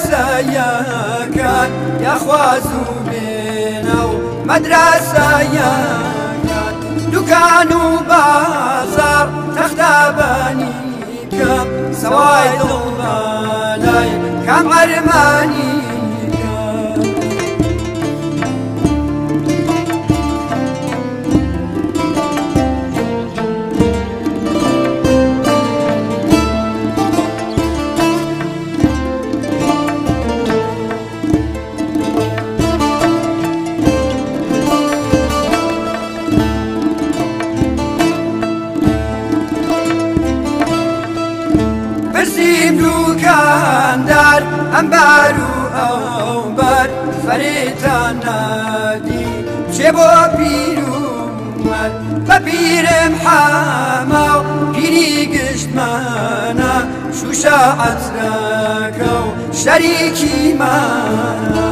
مدرسەیەکان یاخوازوو بێنە و مەدرسەیەکان دوکان و بازار تەختابانی کەم سەوای دڵ بەلای کام ئەرمانی دوکاندار ئەمبار و ئەوبەر فەرێتان نادی بچێ بۆ پیر و مەر بە پیرم حەما و پیری گشتمانە شوشە عەترەکە و شەریکی مانە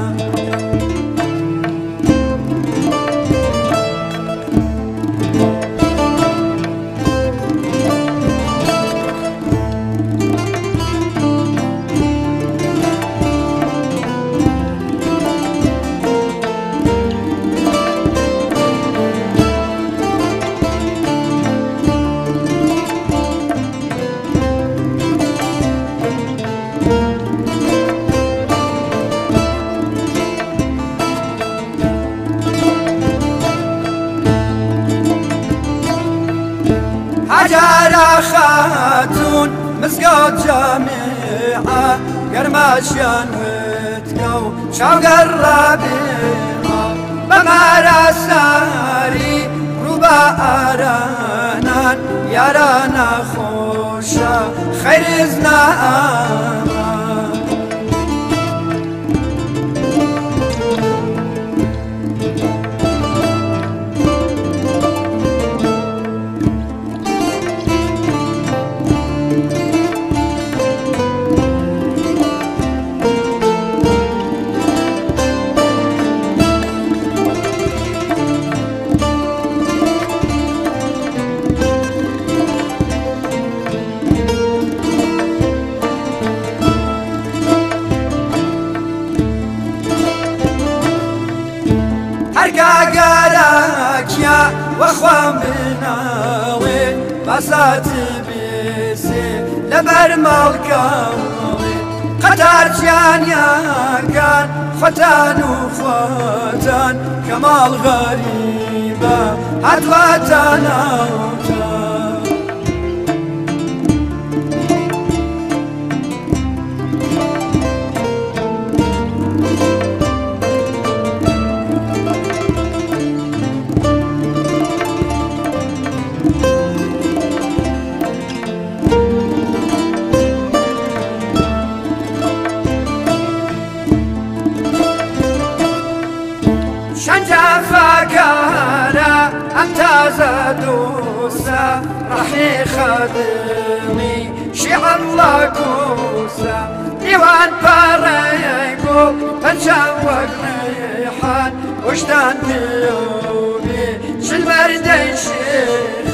هەجارە خاتون مزگەوت جامیعە گەرماشیان وتکە و چاوگەڕابێڵە بە مارەساری ڕوو بە ئارانان یارانە خۆشە خەیرز نائەمان هەرگاگەرەکیە وەخوام بناوێ بەسات بێسێ لەبەر ماڵکەوێ قەتارچیانیەکان خۆتان و خۆتان کە ماڵ غەریبە هاتواتانەوتان فاكارة أم تازة دوسة رحي خدمي شيع الله كوسة ديوان باريكو تنشوق ريحان وشتان تيوبي شل مردين شير